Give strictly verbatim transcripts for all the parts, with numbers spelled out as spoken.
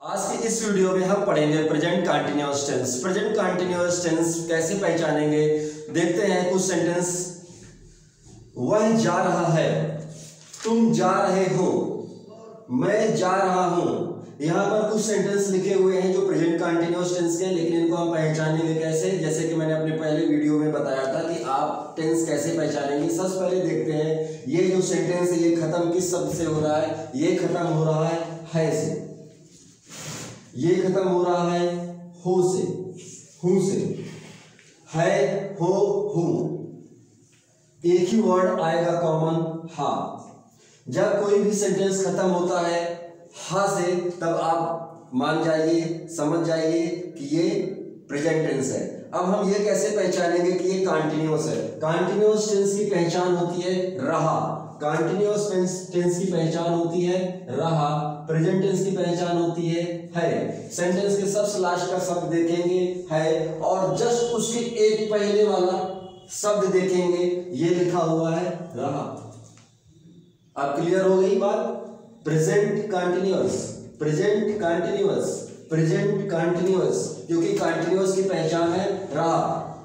आज की इस वीडियो में हम पढ़ेंगे present continuous tense. Present continuous tense कैसे पहचानेंगे, देखते हैं कुछ सेंटेंस। वह जा रहा है, तुम जा रहे हो, मैं जा रहा हूं। यहाँ पर कुछ सेंटेंस लिखे हुए हैं जो प्रेजेंट कंटीन्यूअस टेंस के हैं, लेकिन इनको हम पहचानेंगे कैसे, जैसे कि मैंने अपने पहले वीडियो में बताया था कि आप टेंस कैसे पहचानेंगे। सबसे पहले देखते हैं ये जो सेंटेंस है ये खत्म किस शब्द से हो रहा है। ये खत्म हो रहा है है से, ये खत्म हो रहा है हो से, हूं से, है, हो, हूं। एक ही वर्ड आएगा कॉमन, हा। जब कोई भी सेंटेंस खत्म होता है हा से, तब आप मान जाइए, समझ जाइए कि ये प्रेजेंट टेंस है। अब हम ये कैसे पहचानेंगे कि ये कंटिन्यूअस है। कंटिन्यूअस टेंस की पहचान होती है रहा, कंटिन्यूअस टेंस की पहचान होती है रहा, प्रेजेंट टेंस की पहचान होती है है। सेंटेंस के सबसे लास्ट का शब्द देखेंगे है, और जस्ट उसके एक पहले वाला शब्द देखेंगे, ये लिखा हुआ है रहा। अब क्लियर हो गई बात। Present continuous, present continuous, present continuous, क्योंकि कंटिन्यूअस की पहचान है रहा।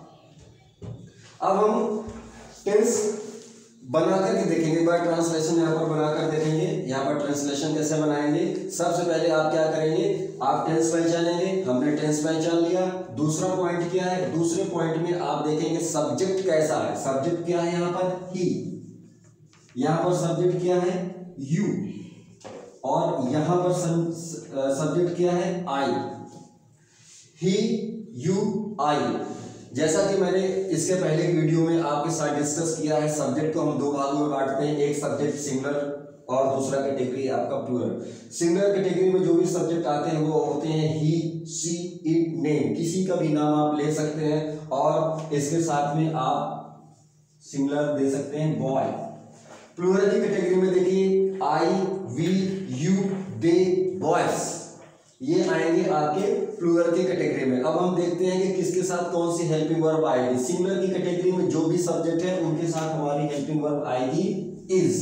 अब हम टेंस बना करके देखेंगे, एक बार ट्रांसलेशन यहाँ पर बनाकर देखेंगे। यहाँ पर ट्रांसलेशन कैसे बनाएंगे, सबसे पहले आप क्या करेंगे, आप टेंस पहचानेंगे। हमने टेंस पहचान लिया। दूसरा पॉइंट क्या है, दूसरे पॉइंट में आप देखेंगे सब्जेक्ट कैसा है। सब्जेक्ट क्या है यहाँ पर, ही। यहाँ पर सब्जेक्ट क्या है, यू। और यहाँ पर सब्जेक्ट क्या है, आई। ही, यू, आई। जैसा कि मैंने इसके पहले की वीडियो में आपके साथ डिस्कस किया है, सब्जेक्ट को हम दो भागों में बांटते हैं। एक सब्जेक्ट सिंगुलर और दूसरा कैटेगरी आपका प्लूरल। सिंगुलर कैटेगरी में जो भी सब्जेक्ट आते हैं वो होते हैं ही, शी, इट, नेम। किसी का भी नाम आप ले सकते हैं, और इसके साथ में आप सिंगुलर दे सकते हैं बॉय। प्लूरल की कैटेगरी में देखिए I, we, you, they, boys, ये आएंगे आपके प्लूरल की कैटेगरी में। अब हम देखते हैं कि किसके साथ कौन सी हेल्पिंग वर्ब आएगी। सिंगुलर की कैटेगरी में जो भी सब्जेक्ट है उनके साथ हमारी हेल्पिंग वर्ब आएगी इज।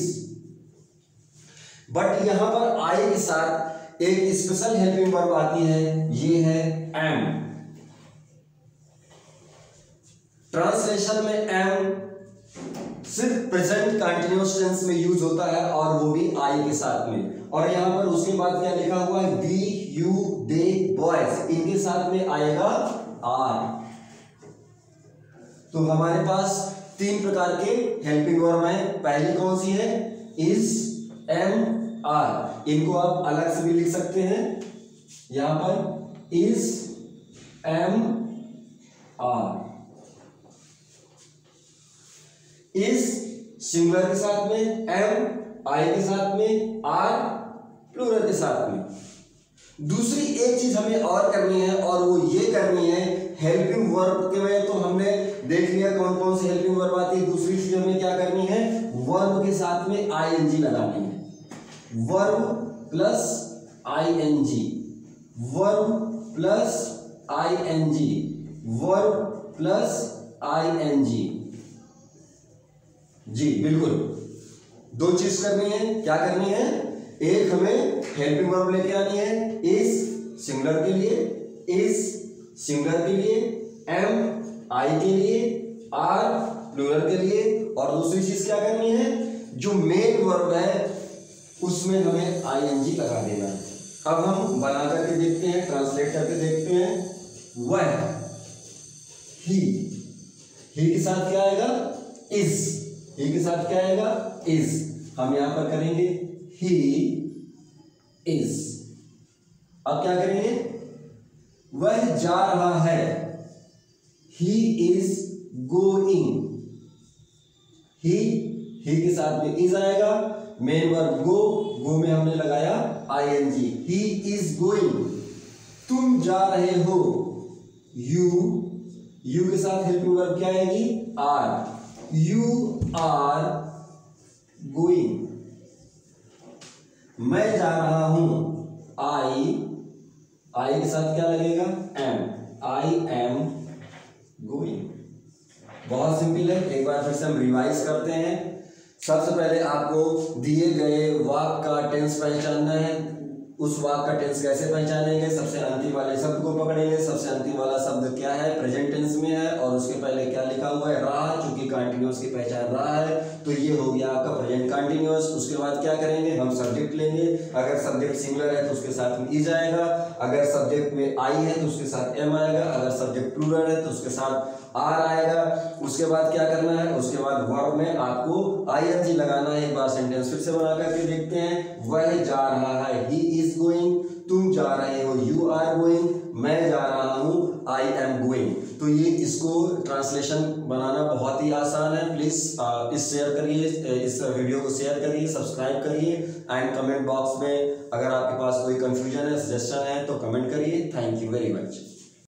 बट यहां पर आई के साथ एक स्पेशल हेल्पिंग वर्ब आती है, ये है एम। ट्रांसलेशन में एम सिर्फ प्रेजेंट कंटीन्यूअस टेंस में यूज होता है, और वो भी आई के साथ में। और यहां पर उसके बाद क्या लिखा हुआ है, वी, यू, दे, बॉयज, इनके साथ में आएगा आर। तो हमारे पास तीन प्रकार के हेल्पिंग वर्ब हैं। पहली कौन सी है, इज, एम, आर। इनको आप अलग से भी लिख सकते हैं। यहां पर is, am, are. Is singular के साथ में, एम आई के साथ में, आर प्लूरल के साथ में। दूसरी एक चीज हमें और करनी है, और वो ये करनी है हेल्पिंग वर्ब के में तो हमने देख लिया कौन कौन सी हेल्पिंग वर्ब आती है। दूसरी चीज हमें क्या करनी है, वर्ब के साथ में आईएनजी लगानी है। Verb plus ING, verb plus ING, verb plus ING. जी बिल्कुल, दो चीज करनी है। क्या करनी है, एक हमें हेल्पिंग वर्ब लेके आनी है, इज सिंगुलर के लिए, इज सिंगुलर के लिए, एम आई के लिए, आर प्लूरल के लिए। और दूसरी चीज क्या करनी है, जो मेन वर्ब है उसमें हमें आईएनजी लगा देना है। अब हम बना करके देखते हैं, ट्रांसलेट करके देखते हैं। वह, ही, ही के साथ क्या आएगा, इज, ही के साथ क्या आएगा, इज। हम यहां पर करेंगे ही इज। अब क्या करेंगे, वह जा रहा है, ही इज गोइंग। ही, ही के साथ में इज आएगा, मेन वर्ब गो, गो में हमने लगाया आईएनजी, ही इज गोइंग। तुम जा रहे हो, यू, यू के साथ हेल्पिंग वर्ब क्या आएगी, आर, यू आर गोइंग। मैं जा रहा हूं, आई, आई के साथ क्या लगेगा, एम, आई एम गोइंग। बहुत सिंपल है। एक बार फिर से हम रिवाइज करते हैं। सबसे पहले आपको दिए गए वाक्य का टेंस पहचानना है। उस वाक्य का टेंस कैसे पहचानेंगे, सबसे अंतिम वाले शब्द को पकड़ेंगे। सबसे अंतिम वाला शब्द क्या है, प्रेजेंट टेंस में है और उसके पहले क्या लिखा हुआ है, रहा, चूंकि कंटिन्यूअस की पहचान रहा है तो ये हो गया आपका प्रेजेंट कंटिन्यूअस। उसके बाद क्या करेंगे, हम सब्जेक्ट लेंगे। अगर सब्जेक्ट सिंगुलर है तो उसके साथ में इज आएगा, अगर सब्जेक्ट में आई है तो उसके साथ एम आएगा, अगर सब्जेक्ट प्लूरल है तो उसके साथ आर आएगा। उसके बाद क्या करना है, उसके बाद वर्ब में आपको आईएनजी लगाना है। एक बार सेंटेंस फिर से बना करके देखते हैं। वह जा रहा है, ही इज गोइंग, तुम जा रहे हो, यू आर गोइंग, मैं जा रहा हूँ, आई एम गोइंग। तो ये इसको ट्रांसलेशन बनाना बहुत ही आसान है। प्लीज इस शेयर करिए, इस वीडियो को शेयर करिए, सब्सक्राइब करिए एंड कमेंट बॉक्स में अगर आपके पास कोई कंफ्यूजन है, सजेशन है तो कमेंट करिए। Thank you very much.